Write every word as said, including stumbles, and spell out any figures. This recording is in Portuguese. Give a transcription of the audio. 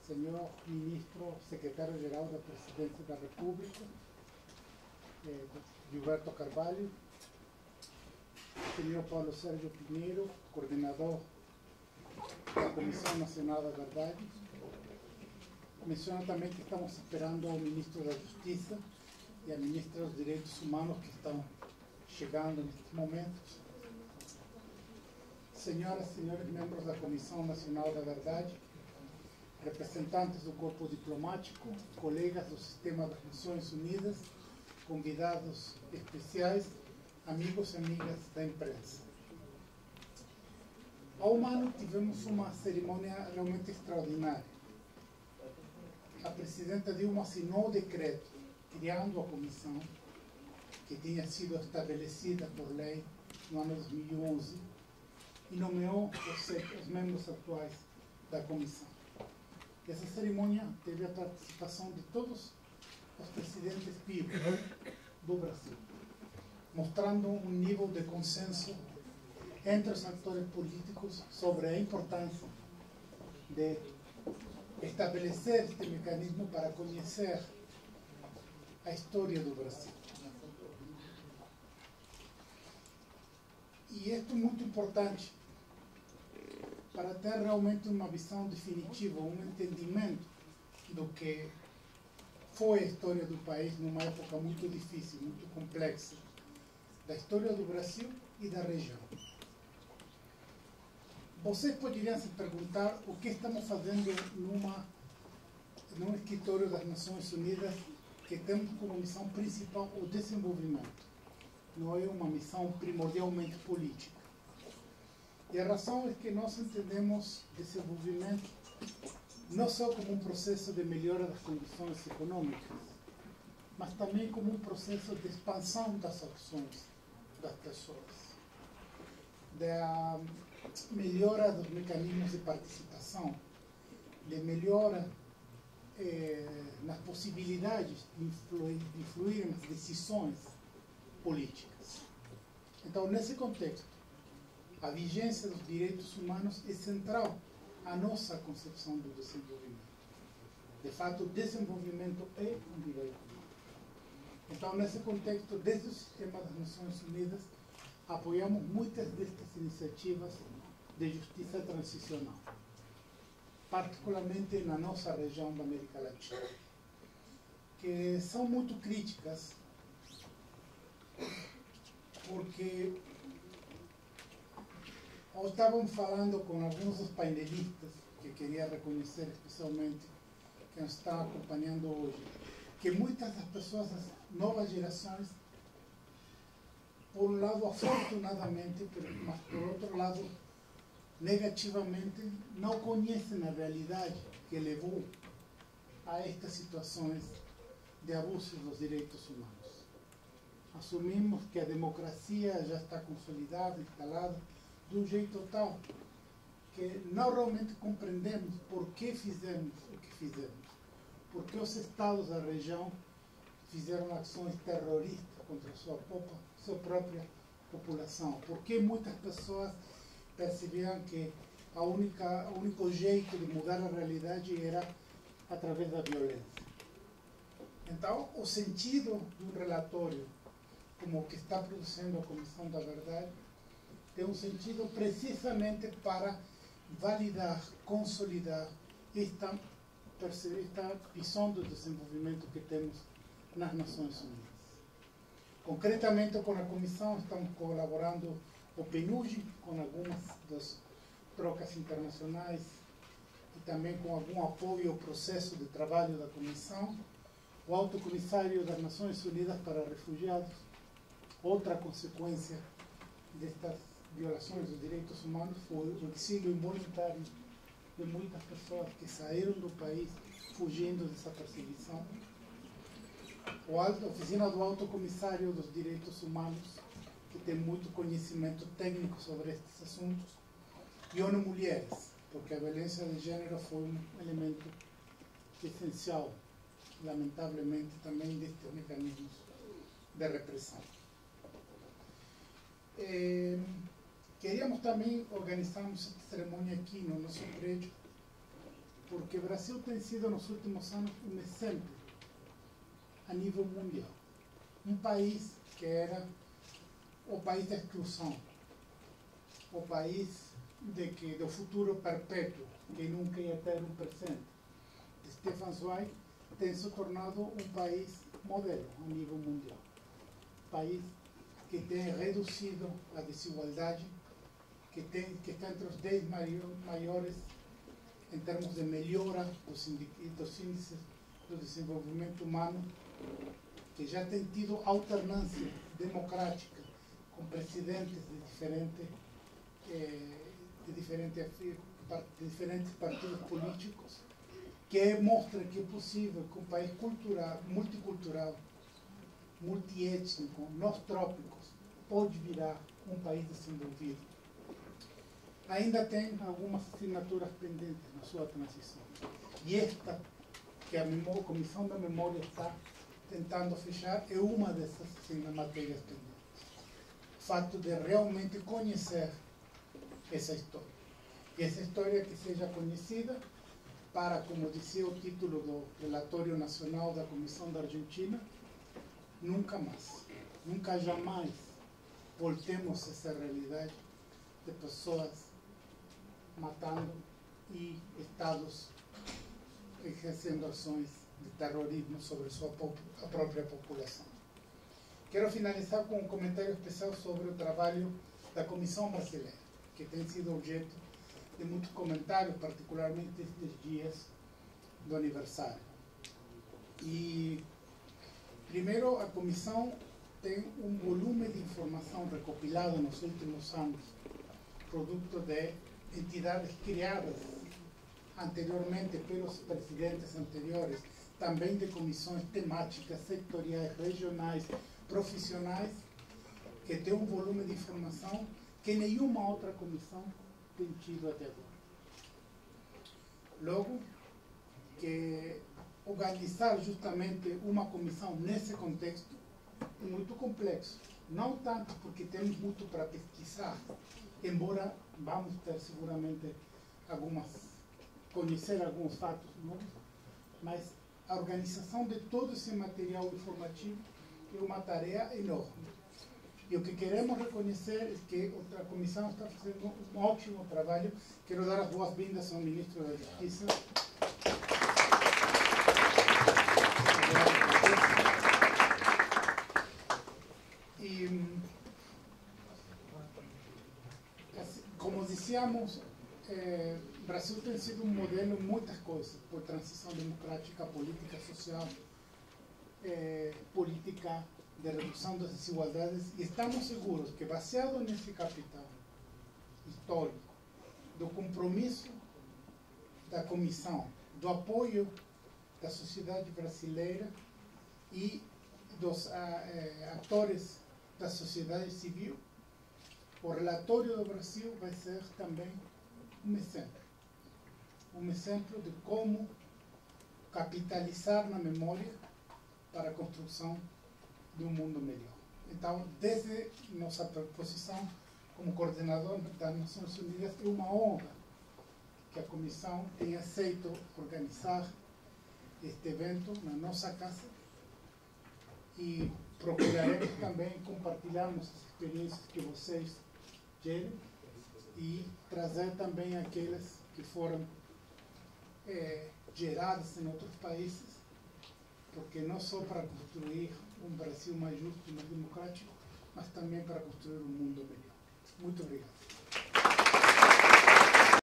señor ministro secretario-geral da Presidência da República, eh, Gilberto Carvalho, senhor Paulo Sérgio Pinheiro, coordenador da Comissão Nacional da Verdade. Menciono também que estamos esperando ao ministro da Justiça e a ministra dos Direitos Humanos, que estão chegando neste momento. Senhoras e senhores membros da Comissão Nacional da Verdade, representantes do corpo diplomático, colegas do sistema das Nações Unidas, convidados especiais, amigos e amigas da imprensa. Há um ano tivemos uma cerimônia realmente extraordinária. A presidenta Dilma assinou o decreto criando a comissão, que tinha sido estabelecida por lei no ano dois mil e onze, e nomeou os, os membros atuais da comissão. Essa cerimônia teve a participação de todos os presidentes vivos do Brasil, mostrando um nível de consenso entre os atores políticos sobre a importância de estabelecer este mecanismo para conhecer a história do Brasil. E isto é muito importante para ter realmente uma visão definitiva, um entendimento do que foi a história do país numa época muito difícil, muito complexa, da história do Brasil e da região. Vocês poderiam se perguntar o que estamos fazendo numa, num escritório das Nações Unidas que temos como missão principal o desenvolvimento. Não é uma missão primordialmente política. E a razão é que nós entendemos desenvolvimento não só como um processo de melhora das condições econômicas, mas também como um processo de expansão das ações das pessoas, da melhora dos mecanismos de participação, de melhora eh, nas possibilidades de influir, de influir nas decisões políticas. Então, nesse contexto, a vigência dos direitos humanos é central à nossa concepção do desenvolvimento. De fato, o desenvolvimento é um direito humano. Então, nesse contexto, desde o sistema das Nações Unidas, apoiamos muitas destas iniciativas de justiça transicional, particularmente na nossa região da América Latina, que são muito críticas, porque estávamos falando com alguns dos painelistas, que queria reconhecer especialmente quem está acompanhando hoje, que muitas das pessoas, das novas gerações, por um lado, afortunadamente, mas por outro lado, negativamente, não conhecem a realidade que levou a estas situações de abuso dos direitos humanos. Assumimos que a democracia já está consolidada, instalada, de um jeito tal que não realmente compreendemos por que fizemos o que fizemos, por que os estados da região fizeram ações terroristas contra a sua, popa, sua própria população, por que muitas pessoas percebiam que a única, o único jeito de mudar a realidade era através da violência. Então, o sentido de um relatório como o que está produzindo a Comissão da Verdade tem um sentido precisamente para validar, consolidar esta, esta visão do desenvolvimento que temos nas Nações Unidas. Concretamente, com a Comissão, estamos colaborando o PNUD, com algumas das trocas internacionais e também com algum apoio ao processo de trabalho da Comissão, o Alto Comissário das Nações Unidas para Refugiados, outra consequência destas violações dos direitos humanos foi o exílio involuntário de muitas pessoas que saíram do país fugindo dessa perseguição. O alto, a Oficina do Alto Comissário dos Direitos Humanos, que tem muito conhecimento técnico sobre estes assuntos, e ONU Mulheres, porque a violência de gênero foi um elemento essencial, lamentavelmente, também destes mecanismos de repressão. Eh, queríamos também organizarmos esta cerimônia aqui no nosso prédio, porque Brasil tem sido, nos últimos anos, um exemplo a nível mundial. Um país que era o país da exclusão, o país de que, do futuro perpétuo, que nunca ia ter um presente. Stefan Zweig tem se tornado um país modelo a nível mundial. País que tem reduzido a desigualdade, que, tem, que está entre os dez maiores em termos de melhora dos, dos índices do desenvolvimento humano, que já tem tido alternância democrática com presidentes de diferentes, eh, de diferentes, de diferentes partidos políticos, que mostra que é possível que um país cultural, multicultural, multiétnico, nos trópicos, pode virar um país desenvolvido. Ainda tem algumas assinaturas pendentes na sua transição. E esta, que a memória, a Comissão da Memória está tentando fechar, é uma dessas matérias pendentes. O fato de realmente conhecer essa história. E essa história que seja conhecida para, como dizia o título do Relatório Nacional da Comissão da Argentina, nunca mais, nunca jamais voltemos a essa realidade de pessoas matando e estados exercendo ações de terrorismo sobre sua a própria população. Quero finalizar com um comentário especial sobre o trabalho da Comissão Brasileira, que tem sido objeto de muitos comentários, particularmente estes dias do aniversário. E, primeiro, a Comissão tem um volume de informação recopilado nos últimos anos, produto de entidades criadas anteriormente pelos presidentes anteriores, também de comissões temáticas, setoriais, regionais, profissionais, que tem um volume de informação que nenhuma outra comissão tem tido até agora. Logo, que organizar justamente uma comissão nesse contexto é muito complexo. Não tanto porque temos muito para pesquisar, embora vamos ter seguramente algumas, conhecer alguns fatos novos, mas a organização de todo esse material informativo é uma tarefa enorme. E o que queremos reconhecer é que a Comissão está fazendo um ótimo trabalho. Quero dar as boas-vindas ao Ministro da Justiça. E, como dizíamos, eh, o Brasil tem sido um modelo em muitas coisas, por transição democrática, política social, eh, política de redução das desigualdades, e estamos seguros que, baseado nesse capital histórico, do compromisso da Comissão, do apoio da sociedade brasileira e dos ah, eh, atores da sociedade civil, o relatório do Brasil vai ser também um exemplo. Um exemplo de como capitalizar na memória para a construção de um mundo melhor. Então, desde nossa posição como coordenador das Nações Unidas, é uma honra que a Comissão tenha aceito organizar este evento na nossa casa, e procuraremos também compartilharmos as experiências que vocês gerem e trazer também aquelas que foram é, geradas em outros países, porque não só para construir um Brasil mais justo e mais democrático, mas também para construir um mundo melhor. Muito obrigado.